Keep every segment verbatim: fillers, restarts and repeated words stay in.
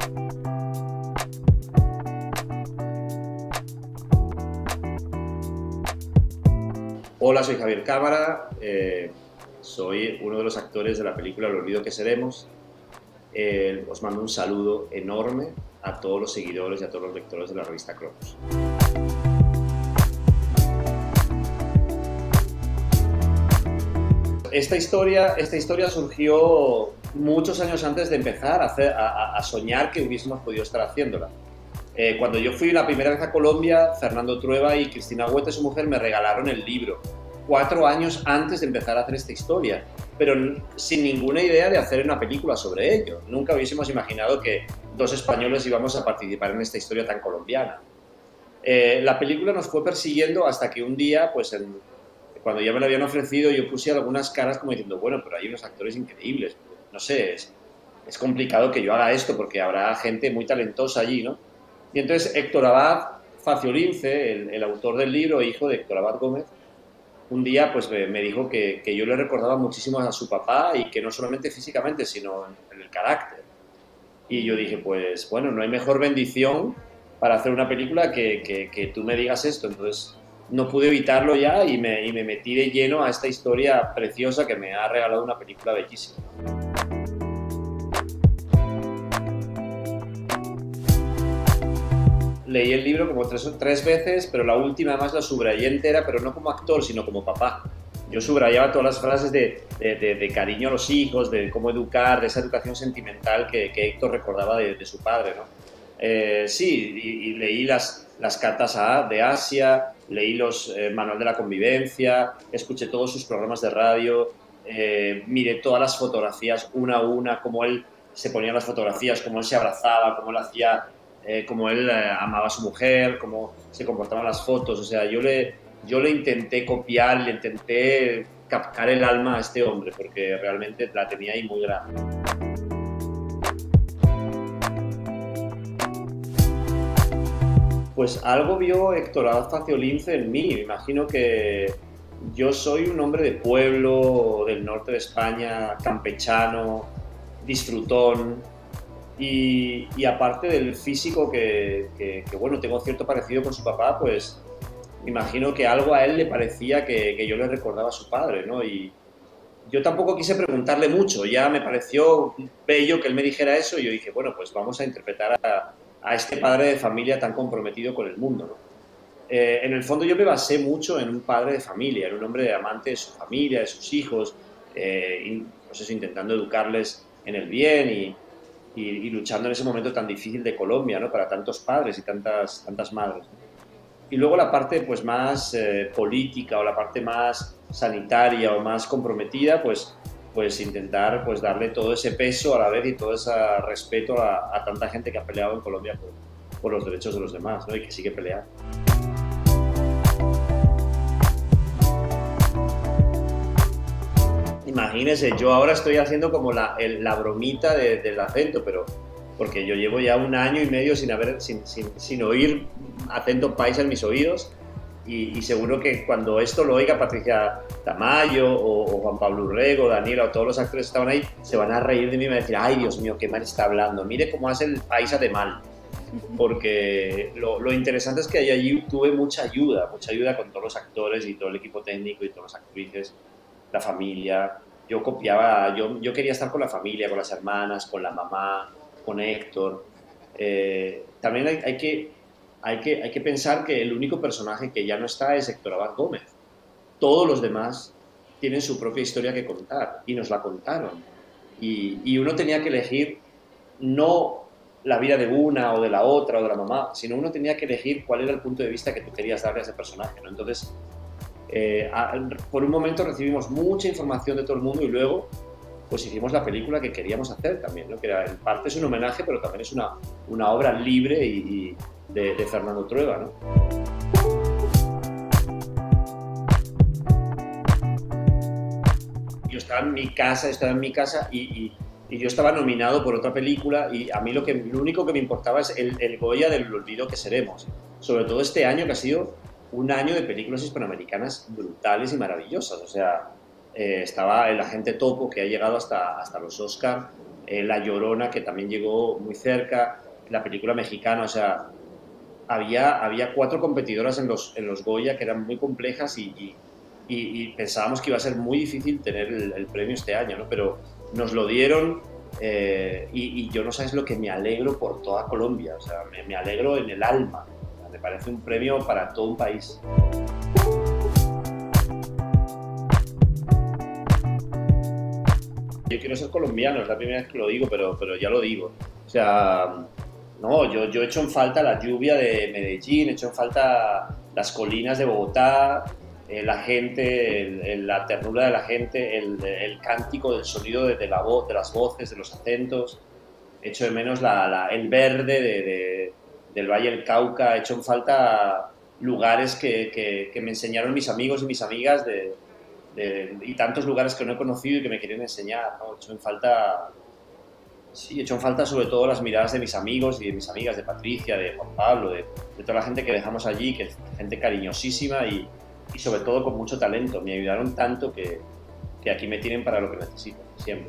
Hola, soy Javier Cámara, eh, soy uno de los actores de la película El olvido que seremos. Eh, os mando un saludo enorme a todos los seguidores y a todos los lectores de la revista Cronos. Esta historia, esta historia surgió muchos años antes de empezar a, hacer, a, a soñar que hubiésemos podido estar haciéndola. Eh, cuando yo fui la primera vez a Colombia, Fernando Trueba y Cristina Huete, su mujer, me regalaron el libro cuatro años antes de empezar a hacer esta historia, pero sin ninguna idea de hacer una película sobre ello. Nunca hubiésemos imaginado que dos españoles íbamos a participar en esta historia tan colombiana. Eh, la película nos fue persiguiendo hasta que un día, pues en, cuando ya me lo habían ofrecido, yo puse algunas caras como diciendo, bueno, pero hay unos actores increíbles, no sé, es, es complicado que yo haga esto porque habrá gente muy talentosa allí, ¿no? Y entonces Héctor Abad Faciolince, el, el autor del libro, hijo de Héctor Abad Gómez, un día pues me, me dijo que, que yo le recordaba muchísimo a su papá y que no solamente físicamente, sino en, en el carácter. Y yo dije, pues bueno, no hay mejor bendición para hacer una película que, que, que tú me digas esto. Entonces no pude evitarlo ya y me, y me metí de lleno a esta historia preciosa que me ha regalado una película bellísima. Leí el libro como tres, tres veces, pero la última además la subrayé entera, pero no como actor, sino como papá. Yo subrayaba todas las frases de, de, de, de cariño a los hijos, de cómo educar, de esa educación sentimental que, que Héctor recordaba de, de su padre, ¿no? Eh, sí, y, y leí las, las cartas a, de Asia, leí los eh, manual de la convivencia, escuché todos sus programas de radio, eh, miré todas las fotografías una a una, cómo él se ponía las fotografías, cómo él se abrazaba, cómo él hacía... Eh, cómo él eh, amaba a su mujer, cómo se comportaban las fotos. O sea, yo le, yo le intenté copiar, le intenté captar el alma a este hombre, porque realmente la tenía ahí muy grande. Pues algo vio Héctor Abad Faciolince en mí. Me imagino que yo soy un hombre de pueblo, del norte de España, campechano, disfrutón. Y, y aparte del físico que, que, que, bueno, tengo cierto parecido con su papá, pues me imagino que algo a él le parecía que, que yo le recordaba a su padre, ¿no? Y yo tampoco quise preguntarle mucho, ya me pareció bello que él me dijera eso y yo dije, bueno, pues vamos a interpretar a, a este padre de familia tan comprometido con el mundo, ¿no? Eh, en el fondo yo me basé mucho en un padre de familia, en un hombre de amante de su familia, de sus hijos, eh, y, pues eso, intentando educarles en el bien y Y, y luchando en ese momento tan difícil de Colombia, ¿no? Para tantos padres y tantas, tantas madres, ¿no? Y luego la parte pues, más eh, política o la parte más sanitaria o más comprometida, pues, pues intentar pues, darle todo ese peso a la vez y todo ese respeto a, a tanta gente que ha peleado en Colombia por, por los derechos de los demás, ¿no? Y que sigue peleando. Imagínese, yo ahora estoy haciendo como la, el, la bromita de, del acento, pero porque yo llevo ya un año y medio sin, haber, sin, sin, sin oír acento paisa en mis oídos y, y seguro que cuando esto lo oiga Patricia Tamayo o, o Juan Pablo Urrego, Daniela o todos los actores que estaban ahí, se van a reír de mí y van a decir, ay Dios mío, qué mal está hablando, mire cómo hace el paisa de mal. Porque lo, lo interesante es que allí tuve mucha ayuda, mucha ayuda con todos los actores y todo el equipo técnico y todas las actrices, la familia. Yo copiaba, yo, yo quería estar con la familia, con las hermanas, con la mamá, con Héctor. Eh, también hay, hay, que, hay, que, hay que pensar que el único personaje que ya no está es Héctor Abad Gómez. Todos los demás tienen su propia historia que contar y nos la contaron. Y, y uno tenía que elegir no la vida de una o de la otra o de la mamá, sino uno tenía que elegir cuál era el punto de vista que tú querías darle a ese personaje, ¿no? Entonces, Eh, a, por un momento recibimos mucha información de todo el mundo y luego pues hicimos la película que queríamos hacer también, ¿no? Que era, en parte es un homenaje, pero también es una, una obra libre y, y de, de Fernando Trueba, ¿no? Yo estaba en mi casa, estaba en mi casa y, y, y yo estaba nominado por otra película y a mí lo, que, lo único que me importaba es el, el Goya del olvido que seremos, sobre todo este año que ha sido un año de películas hispanoamericanas brutales y maravillosas. O sea, eh, estaba el Agente Topo, que ha llegado hasta, hasta los Oscar, eh, La Llorona, que también llegó muy cerca, la película mexicana, o sea, había, había cuatro competidoras en los, en los Goya que eran muy complejas y, y, y, y pensábamos que iba a ser muy difícil tener el, el premio este año, ¿no? Pero nos lo dieron eh, y, y yo no sabes lo que me alegro por toda Colombia, o sea, me, me alegro en el alma, o sea, me parece un premio para todo un país. Yo quiero ser colombiano, es la primera vez que lo digo, pero, pero ya lo digo. O sea, no, yo, yo echo en falta la lluvia de Medellín, echo en falta las colinas de Bogotá, eh, la gente, el, el, la ternura de la gente, el, el cántico del sonido de, de la voz, de las voces, de los acentos. Echo de menos la, la, el verde de, de, del Valle del Cauca, echo en falta lugares que, que, que me enseñaron mis amigos y mis amigas de, de, y tantos lugares que no he conocido y que me quieren enseñar, ¿no? He hecho en falta, sí, he hecho en falta sobre todo las miradas de mis amigos y de mis amigas, de Patricia, de Juan Pablo, de, de toda la gente que dejamos allí, que es gente cariñosísima y, y sobre todo con mucho talento. Me ayudaron tanto que, que aquí me tienen para lo que necesito, siempre.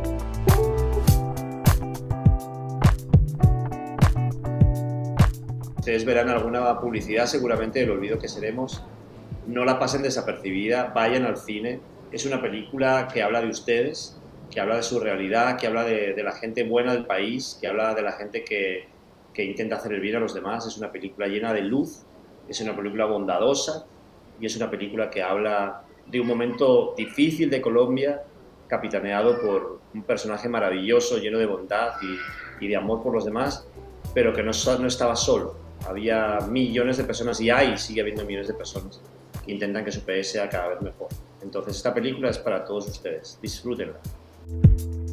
Ustedes verán alguna publicidad seguramente del Olvido que seremos. No la pasen desapercibida, vayan al cine. Es una película que habla de ustedes, que habla de su realidad, que habla de, de la gente buena del país, que habla de la gente que, que intenta hacer el bien a los demás. Es una película llena de luz, es una película bondadosa y es una película que habla de un momento difícil de Colombia, capitaneado por un personaje maravilloso, lleno de bondad y, y de amor por los demás, pero que no, no estaba solo. Había millones de personas, y hay, sigue habiendo millones de personas, que intentan que su país sea cada vez mejor. Entonces esta película es para todos ustedes, disfrútenla.